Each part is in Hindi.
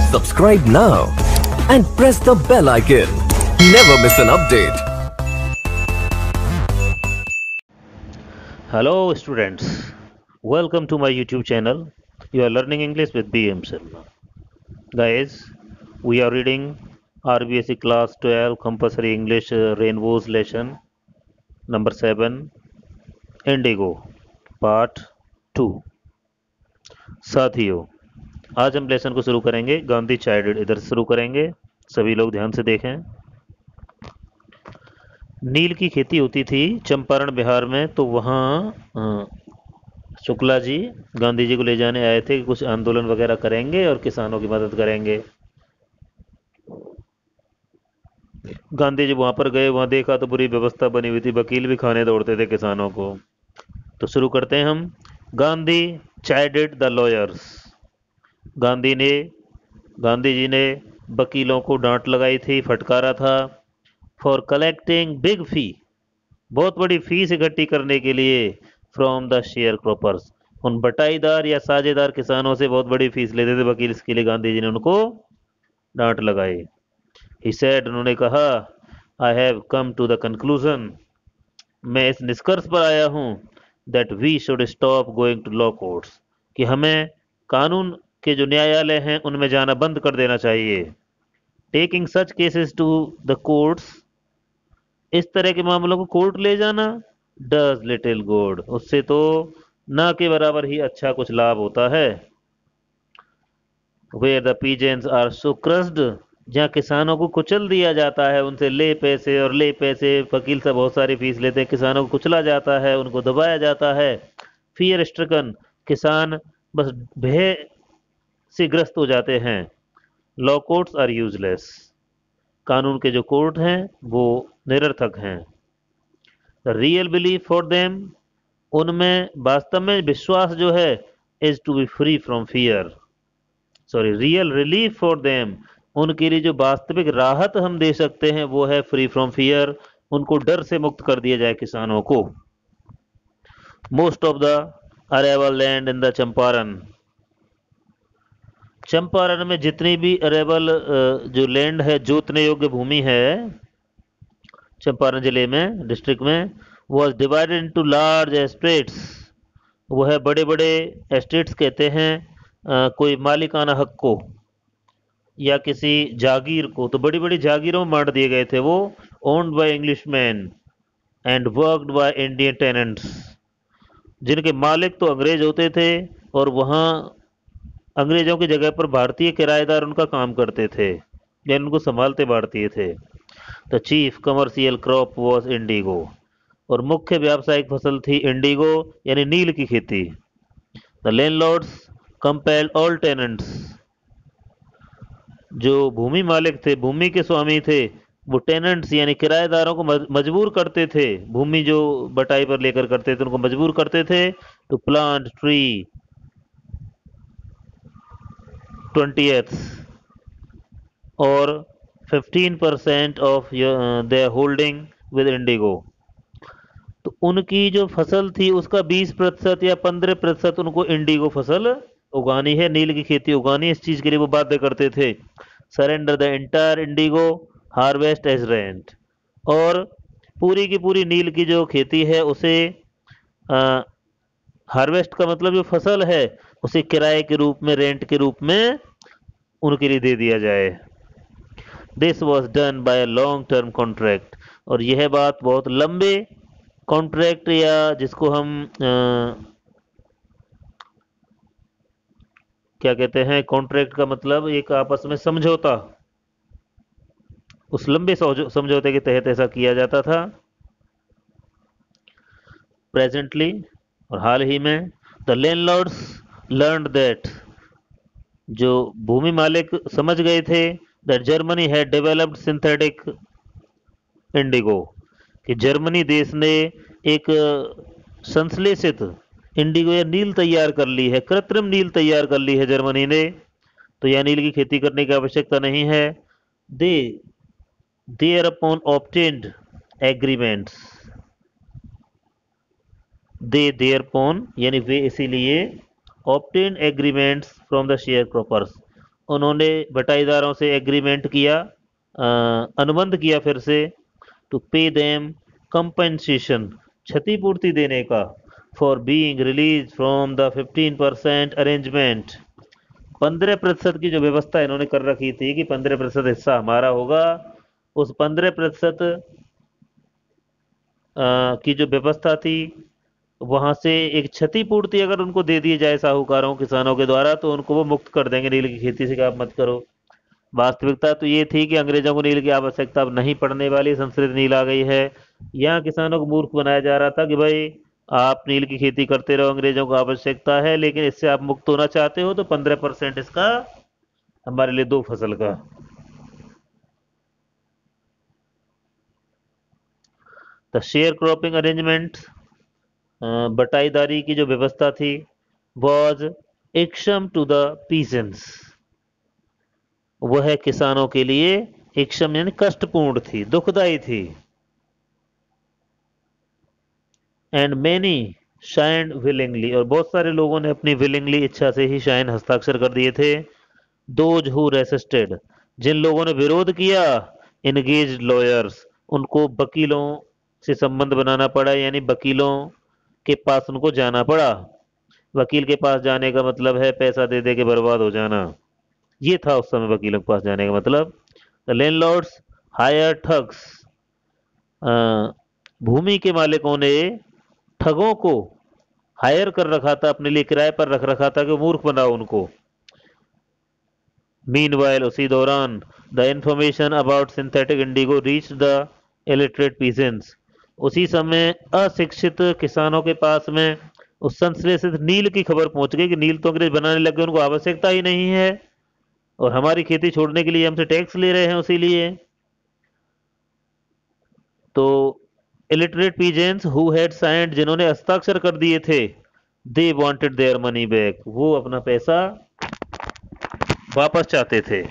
Subscribe now and press the bell icon. Never miss an update. Hello students, welcome to my YouTube channel. You are learning English with BM Sharma. Guys, we are reading RBSE class 12 compulsory English Rainbows lesson number 7 Indigo part 2. साथियों, आज हम लेसन को शुरू करेंगे गांधी चाइल्ड। इधर से शुरू करेंगे, सभी लोग ध्यान से देखें। नील की खेती होती थी चंपारण बिहार में, तो वहाँ शुक्ला जी गांधी जी को ले जाने आए थे कि कुछ आंदोलन वगैरह करेंगे और किसानों की मदद करेंगे। गांधी जी वहां पर गए, वहां देखा तो बुरी व्यवस्था बनी हुई थी, वकील भी खाने दौड़ते थे किसानों को। तो शुरू करते हैं हम। Gandhi chided the lawyers. Gandhi ने गांधी जी ने वकीलों को डांट लगाई थी, फटकारा था। फॉर कलेक्टिंग बिग फी, बहुत बड़ी फीस इकट्ठी करने के लिए। फ्रॉम द शेयर क्रॉपर्स, उन बटाईदार या साझेदार किसानों से बहुत बड़ी फीस लेते थे वकील। इसके लिए गांधी जी ने उनको डांट लगाई। ही सेड, उन्होंने कहा, I have come to the conclusion, मैं इस निष्कर्ष पर आया हूं, that we should stop going to law courts, कि हमें कानून के जो न्यायालय हैं उनमें जाना बंद कर देना चाहिए। Taking such cases to the courts, इस तरह के मामलों को कोर्ट ले जाना, डज लिटिल गुड, उससे तो ना के बराबर ही अच्छा कुछ लाभ होता है। Where the peasants are so crushed, जहाँ किसानों को कुचल दिया जाता है, उनसे ले पैसे और ले पैसे, वकील से बहुत सारी फीस लेते हैं, किसानों को कुचला जाता है, उनको दबाया जाता है। फियर स्ट्रिकन, किसान बस भय से ग्रस्त हो जाते हैं। लॉ कोर्ट्स आर यूजलेस, कानून के जो कोर्ट हैं वो निरर्थक हैं। The real belief for them, उनमें वास्तव में विश्वास जो है, is to be free from fear, sorry real relief for them, उनके लिए जो वास्तविक राहत हम दे सकते हैं वो है फ्री फ्रॉम फियर, उनको डर से मुक्त कर दिया जाए किसानों को। Most of the arable land in the Champaran, Champaran में जितनी भी अरेबल जो लैंड है, जोतने योग्य भूमि है चंपारण जिले में, डिस्ट्रिक्ट में, was divided into large estates, वो है बड़े बड़े एस्टेट्स कहते हैं कोई मालिकाना हक को या किसी जागीर को, तो बड़ी बड़ी जागीरों में बांट दिए गए थे वो। Owned by Englishman and worked by Indian tenants, जिनके मालिक तो अंग्रेज होते थे और वहाँ अंग्रेजों की जगह पर भारतीय किराएदार उनका काम करते थे, यानी उनको संभालते भारतीय थे। The chief commercial crop was indigo, और मुख्य व्यावसायिक फसल थी इंडिगो यानी नील की खेती। The landlords compelled all tenants, जो भूमि मालिक थे, भूमि के स्वामी थे, वो टेनेंट्स यानी किराएदारों को मजबूर करते थे, भूमि जो बटाई पर लेकर करते थे उनको मजबूर करते थे टू प्लांट ट्री 20th और 15% of their holding with indigo, तो उनकी जो फसल थी उसका 20% या 15% उनको इंडिगो फसल उगानी है, नील की खेती उगानी है, इस चीज के लिए वो बाध्य करते थे। Surrender the entire indigo harvest as rent, और पूरी की पूरी नील की जो खेती है उसे हार्वेस्ट का मतलब जो फसल है उसे किराए के रूप में, रेंट के रूप में उनके लिए दे दिया जाए। This was done by long term contract, और यह बात बहुत लंबे कॉन्ट्रैक्ट या जिसको हम क्या कहते हैं, कॉन्ट्रैक्ट का मतलब एक आपस में समझौता, उस लंबे समझौते के तहत ऐसा किया जाता था। प्रेजेंटली, और हाल ही में, द लैंडलॉर्ड्स लर्नड दैट, जो भूमि मालिक समझ गए थे, that Germany had developed synthetic indigo, कि जर्मनी देश ने एक संश्लेषित इंडिगो या नील तैयार कर ली है, कृत्रिम नील तैयार कर ली है जर्मनी ने, तो यह नील की खेती करने की आवश्यकता नहीं है। They thereupon obtained agreements, they thereupon यानी वे इसीलिए obtain agreements from the sharecroppers, उन्होंने बटाईदारों से एग्रीमेंट किया, अनुबंध किया फिर से, टू पे देम कंपनसेशन, क्षतिपूर्ति देने का, for being release from the 15% arrangement. 15% की जो व्यवस्था इन्होंने कर रखी थी कि 15% हिस्सा हमारा होगा, उस 15% की जो व्यवस्था थी वहां से एक क्षतिपूर्ति अगर उनको दे दी जाए साहूकारों किसानों के द्वारा तो उनको वो मुक्त कर देंगे नील की खेती से, कि आप मत करो। वास्तविकता तो ये थी कि अंग्रेजों को नील की आवश्यकता अब नहीं पड़ने वाली, संस्कृत नील आ गई है। यहाँ किसानों को मूर्ख बनाया जा रहा था कि भाई आप नील की खेती करते रहो, अंग्रेजों को आवश्यकता है, लेकिन इससे आप मुक्त होना चाहते हो तो 15% इसका हमारे लिए दो फसल का। द शेयर क्रॉपिंग अरेंजमेंट, बटाईदारी की जो व्यवस्था थी, was irksome to the peasants, वह किसानों के लिए इक्षम यानी कष्टपूर्ण थी, दुखदायी थी। एंड मैनी शाइन विलिंगली, और बहुत सारे लोगों ने अपनी विलिंगली इच्छा से ही शाइन हस्ताक्षर कर दिए थे। दोज हु रेसिस्टेड, जिन लोगों ने विरोध किया, एंगेज्ड लॉयर्स, उनको वकीलों से संबंध बनाना पड़ा, यानी वकीलों के पास उनको जाना पड़ा। वकील के पास जाने का मतलब है पैसा दे दे के बर्बाद हो जाना, ये था उस समय वकीलों के पास जाने का मतलब। द लैंडलॉर्ड्स हायर ठग्स, भूमि के मालिकों ने ठगों को हायर कर रखा था, अपने लिए किराए पर रख रखा था कि मूर्ख बनाओ उनको। मीनवाइल, उसी दौरान, the information about synthetic indigo reach the illiterate peasants, उसी समय अशिक्षित किसानों के पास में उस संश्लेषित नील की खबर पहुंच गई कि नील तो अंग्रेज बनाने लगे, उनको आवश्यकता ही नहीं है और हमारी खेती छोड़ने के लिए हमसे टैक्स ले रहे हैं उसी लिए। तो illiterate peasants who had signed, जिन्होंने हस्ताक्षर कर दिए थे, they wanted their money back, वो अपना पैसा वापस चाहते थे।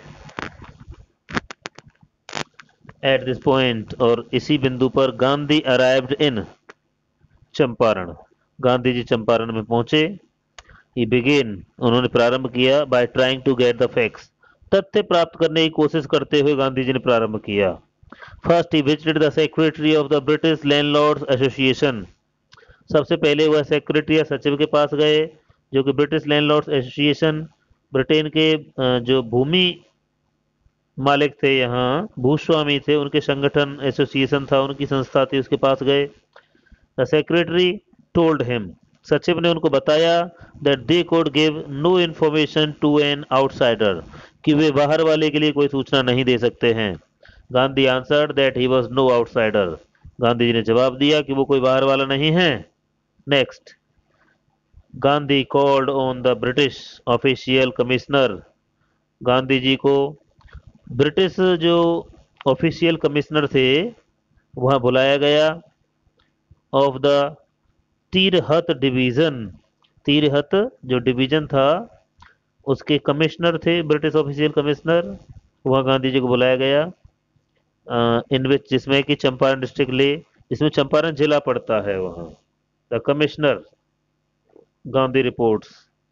एट दिस पॉइंट, और इसी बिंदु पर, गांधी अराइव्ड इन चंपारण, गांधी जी चंपारण में पहुंचे। ही बिगेन, उन्होंने प्रारंभ किया, by trying to get the facts, तथ्य प्राप्त करने की कोशिश करते हुए गांधी जी ने प्रारंभ किया। First he visited the secretary of the British landlords association, सबसे पहले वह सेक्रेटरी या सचिव के पास गए, जो कि ब्रिटिश लैंडलॉर्ड्स एसोसिएशन, ब्रिटेन के जो भूमि मालिक थे, यहाँ भूस्वामी थे, उनके संगठन एसोसिएशन था, उनकी संस्था थी, उसके पास गए। द सेक्रेटरी टोल्ड हिम, सचिव ने उनको बताया, that they could give no information to an outsider, कि वे बाहर वाले के लिए कोई सूचना नहीं दे सकते हैं। Gandhi answered that he was no outsider, Gandhi ji ने जवाब दिया कि वो कोई बाहर वाला नहीं है। Next, Gandhi called on the British official commissioner, Gandhi ji को ब्रिटिश जो ऑफिशियल कमिश्नर थे वहां बुलाया गया। Of the Tirhut division, Tirhut जो डिवीजन था उसके कमिश्नर थे, ब्रिटिश ऑफिशियल कमिश्नर, वहां गांधी जी को बुलाया गया। इन विच, जिसमें कि चंपारण डिस्ट्रिक्ट ले, जिसमें चंपारण जिला पड़ता है, वहां the commissioner Gandhi reports,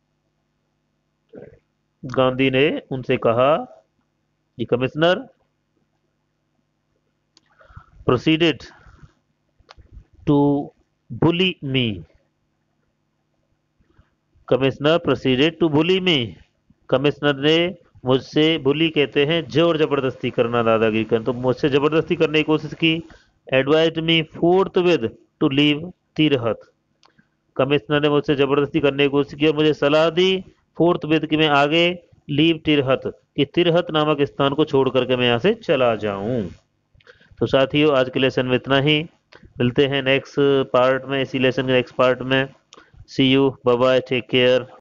Gandhi ने उनसे कहा, ये commissioner proceeded to bully me, commissioner proceeded to bully me, commissioner ने मुझसे, बुली कहते हैं जोर जबरदस्ती करना, दादागिरी करना, तो मुझसे जबरदस्ती करने की कोशिश की। Advised me forthwith to leave Tirhut, commissioner ने मुझसे जबरदस्ती करने की कोशिश की और मुझे सलाह दी फोर्थ विद कि मैं आगे लीव तिरहत, कि तिरहत नामक स्थान को छोड़ करके मैं यहाँ से चला जाऊं। तो साथियों, आज के लेसन में इतना ही, मिलते हैं नेक्स्ट पार्ट में, इसी लेसन के नेक्स्ट पार्ट में। See you, bye bye, take care.